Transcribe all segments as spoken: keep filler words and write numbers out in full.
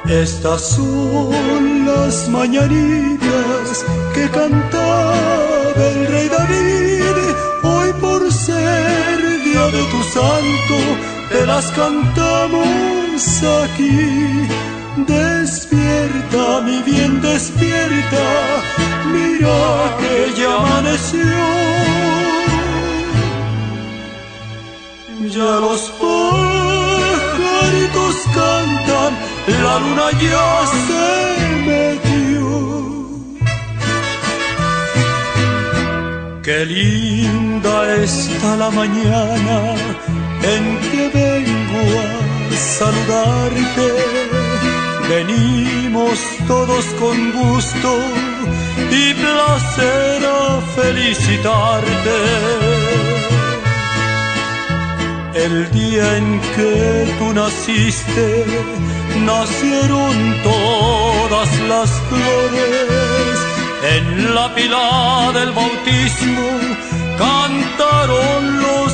Estas son las mañanitas que cantaba el rey David. Hoy por ser día de tu santo, te las cantamos aquí. Despierta, mi bien, despierta, mira que ya amaneció. Ya los pajaritos cantan, la luna ya se metió. Qué linda está la mañana en que vengo a saludarte. Venimos todos con gusto y placer a felicitarte. El día en que tú naciste, nacieron todas las flores. En la pila del bautismo cantaron los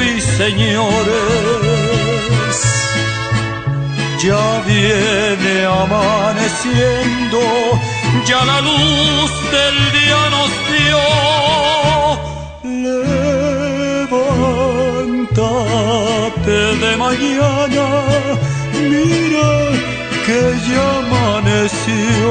ruiseñores. Ya viene amaneciendo, ya la luz del día nos dio. Levántate de mañana, mira que ya amaneció.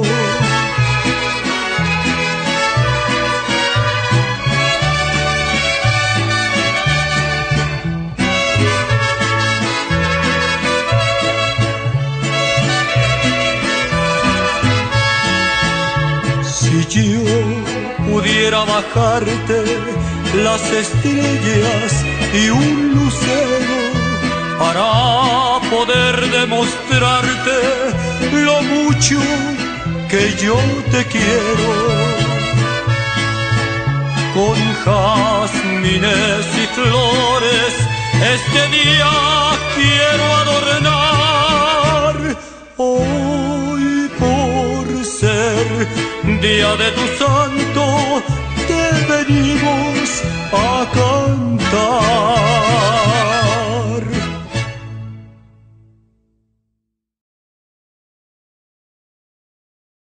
Si yo pudiera bajarte las estrellas y un lucero para poder demostrarte lo mucho que yo te quiero, con jazmines y flores este día quiero adornar. Hoy por ser día de tu santo te venimos